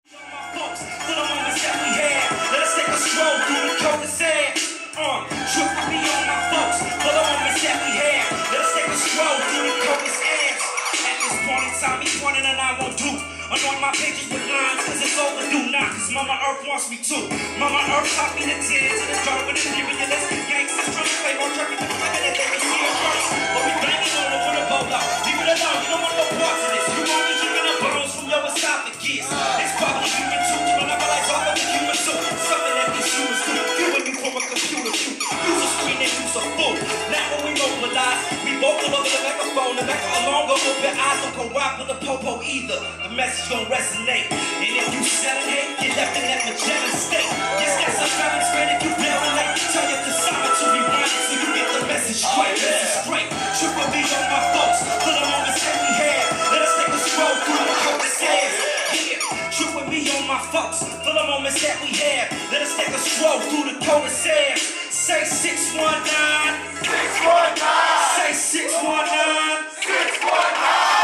Folks, for the moments that we had, let us take a stroll through the coldest sand. Trip with me on my folks, for the moments that we had, let us take a stroll through the coldest ass. At this point in time, each one and I won't do. Anoint my pages with lines, cause it's overdue now, cause Mama Earth wants me to. Mama Earth taught me to tend to the dirt with the imperialists. Gangsters trying to play more turkey than claiming that they can see it first. But we banging on them with a bolo. Leave it alone, you don't want no parts of this. You won't be hearing the bones from your esophagus. It's probably human too, but I'm like all of the human soup. Something that these humans do, viewing you from a computer view. Use a screen and use a fool. Now when we mobilize, we vocal over the microphone. The back of a longer open eyes don't go wild with the popo either. The message gon' resonate. And if you selling hate, you're left in that Magellan state. Yes, that's a balance rate if you barely late. Tell your consignment to rewind it so you get the message straight. This is straight. Triple B on my folks. For the moments that we had, let us take a stroll through the coldest ass. Yeah, triple B on my folks. For the moments that we had, let us take a stroll through the coldest ass. Say 619. 619. Say 619. 619.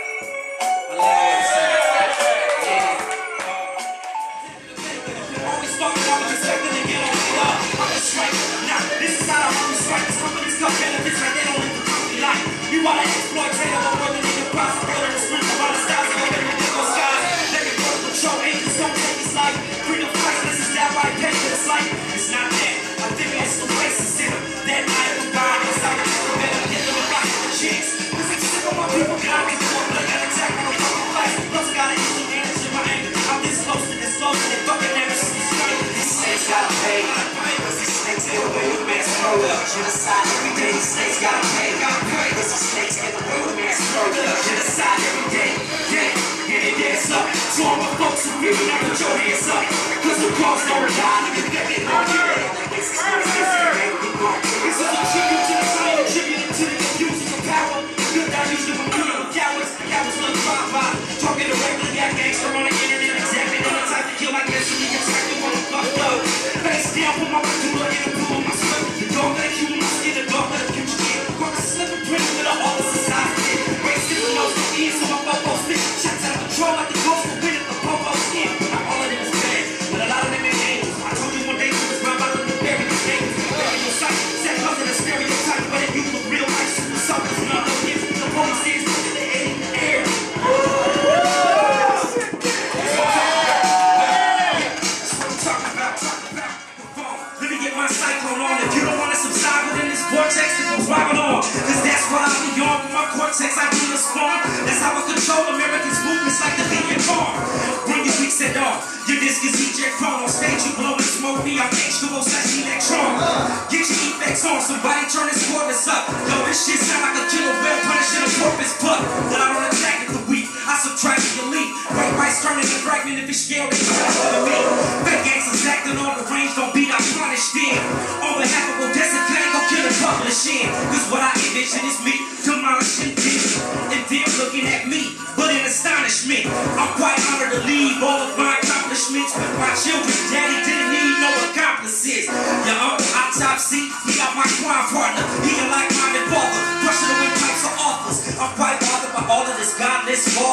You wanna exploit tailor more than you can build in the streets of all the styles of open the nickel skies. Let me border patrol agents don't take this life. Freedom priceless is that right pay for this life. It's not that. I think it's the places in them. That night of God is how to better get them about the chicks. Cause I'm sick of my people counting for like an attack on a fucking place. Plus I got an issue managing my anger. I'm this close to this low and they fucking never see me straight. These snakes gotta pay. Cause these snakes get away with mass murder. Genocide every day. These snakes gotta pay. Cause these snakes get away with mass murder. Genocide every day. Yeah, and they dance up. So all my folks who really now put your hands up. Cause the cause don't die. Niggas that get on here. This is a tribute to the time, a tribute to the abusers of power. Good that used to recruit with cowards. Cowards look by. Talking to regular got gangster on the internet. Exactly the type to kill like mentally attacked the one fucked up. Face down, put my medulla in the pool of my sweat. The dog that human my skin, the dog that future kid. Got the slip and print with all the society. Race to the nose, the ears so my popo spit. Shots out of control like the ghost will win at the popo skin. Not all of them is bad, but a lot of them ain't angels. I told you one day you was round by the bury the angels. Bury your sight, set up in a stereotype. But if you look real life, super soldiers, none of them the police is in the air. Cyclone on. If you don't want to subside within this vortex, then go driving on. Cause that's what I'll be on with my cortex. I do the spawn. That's how I control America's movements like the Legion car. Bring your weak set off. Your disc is eject prone. On stage you blowing smoke me. I'm H2O/electron. Get your effects on. Somebody turn this corpus up. Yo, this shit sound like a killer whale punishing a porpoise butt. But I don't attack at the weak. I subtract the elite. Great rights turning to fragment if it's scaled. They crash for me. Fake gangsters acting on the range. Don't beat, I punish them. On behalf of Odessa, can I go kill and publish in? Cause what I envision is me demolishing them. And them looking at me, but in astonishment. I'm quite honored to leave all of my accomplishments with my children. Daddy didn't need no accomplices. Your uncle autopsy, he got my crime partner. He a like-minded father, crushing the windpipes of authors. I'm quite bothered by all of this godless law.